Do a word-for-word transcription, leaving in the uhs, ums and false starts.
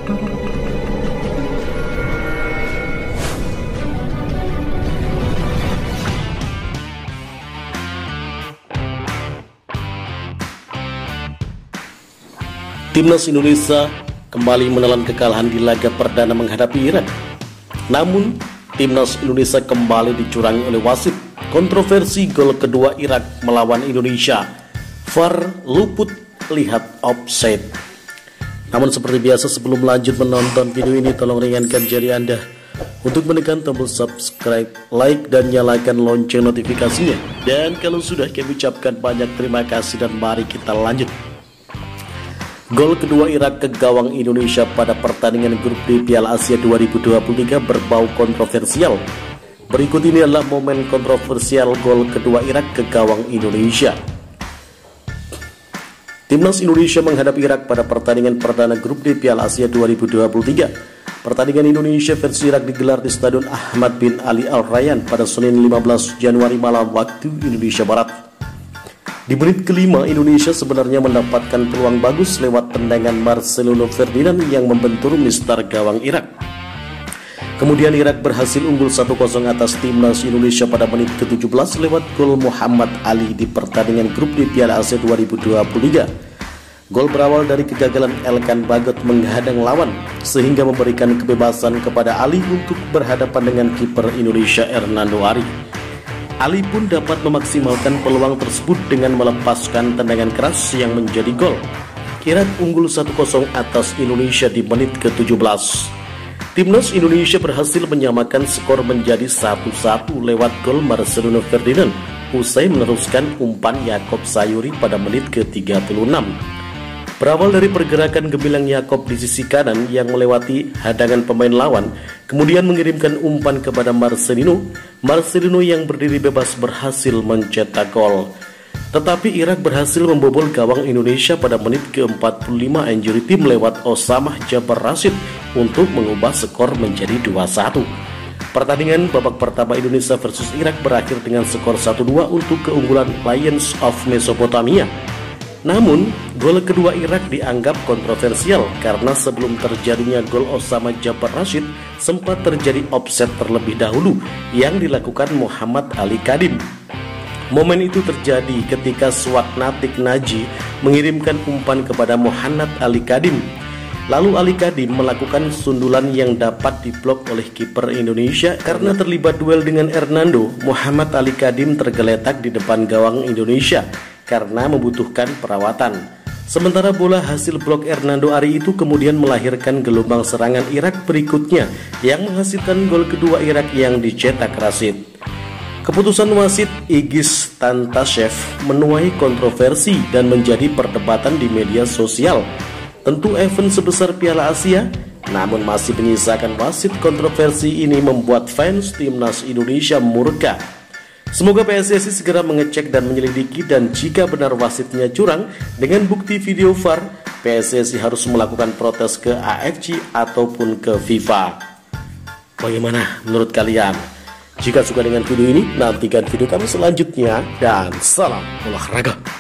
Timnas Indonesia kembali menelan kekalahan di laga perdana menghadapi Irak. Namun, Timnas Indonesia kembali dicurangi oleh wasit. Kontroversi gol kedua Irak melawan Indonesia, V A R luput lihat offside. Namun seperti biasa, sebelum lanjut menonton video ini, tolong ringankan jari Anda untuk menekan tombol subscribe, like, dan nyalakan lonceng notifikasinya. Dan kalau sudah, kami ucapkan banyak terima kasih dan mari kita lanjut. Gol kedua Irak ke gawang Indonesia pada pertandingan grup D Piala Asia dua ribu dua puluh tiga berbau kontroversial. Berikut ini adalah momen kontroversial gol kedua Irak ke gawang Indonesia. Timnas Indonesia menghadapi Irak pada pertandingan perdana grup D Piala Asia dua ribu dua puluh tiga. Pertandingan Indonesia versi Irak digelar di Stadion Ahmad bin Ali Al Rayyan pada Senin lima belas Januari malam waktu Indonesia Barat. Di menit kelima, Indonesia sebenarnya mendapatkan peluang bagus lewat tendangan Marcelino Ferdinand yang membentur mistar gawang Irak. Kemudian Irak berhasil unggul satu kosong atas Timnas Indonesia pada menit ke tujuh belas lewat gol Muhammad Ali di pertandingan grup di Piala Asia dua ribu dua puluh tiga. Gol berawal dari kegagalan Elkan Bagot menghadang lawan, sehingga memberikan kebebasan kepada Ali untuk berhadapan dengan kiper Indonesia Hernando Ari. Ali pun dapat memaksimalkan peluang tersebut dengan melepaskan tendangan keras yang menjadi gol. Irak unggul satu kosong atas Indonesia di menit ke tujuh belas. Timnas Indonesia berhasil menyamakan skor menjadi satu satu lewat gol Marcelino Ferdinand usai meneruskan umpan Yakob Sayuri pada menit ke tiga puluh enam. Berawal dari pergerakan gemilang Yakob di sisi kanan yang melewati hadangan pemain lawan, kemudian mengirimkan umpan kepada Marcelino. Marcelino yang berdiri bebas berhasil mencetak gol. Tetapi Irak berhasil membobol gawang Indonesia pada menit ke empat puluh lima injury time lewat Osamah Jabar Rashid untuk mengubah skor menjadi dua satu. Pertandingan babak pertama Indonesia versus Irak berakhir dengan skor satu dua untuk keunggulan Lions of Mesopotamia. Namun, gol kedua Irak dianggap kontroversial karena sebelum terjadinya gol Osamah Jabar Rashid sempat terjadi offset terlebih dahulu yang dilakukan Muhammad Ali Kadim. Momen itu terjadi ketika Swatnatik Naji mengirimkan umpan kepada Muhammad Ali Kadim. Lalu Ali Kadim melakukan sundulan yang dapat diblok oleh kiper Indonesia. Karena terlibat duel dengan Hernando, Muhammad Ali Kadim tergeletak di depan gawang Indonesia karena membutuhkan perawatan. Sementara bola hasil blok Hernando Ari itu kemudian melahirkan gelombang serangan Irak berikutnya yang menghasilkan gol kedua Irak yang dicetak Rashid. Keputusan wasit Igis Tantashev menuai kontroversi dan menjadi perdebatan di media sosial. Tentu event sebesar Piala Asia, namun masih menyisakan wasit. Kontroversi ini membuat fans Timnas Indonesia murka. Semoga P S S I segera mengecek dan menyelidiki, dan jika benar wasitnya curang dengan bukti video V A R, P S S I harus melakukan protes ke A F C ataupun ke FIFA. Bagaimana menurut kalian? Jika suka dengan video ini, nantikan video kami selanjutnya, dan salam olahraga.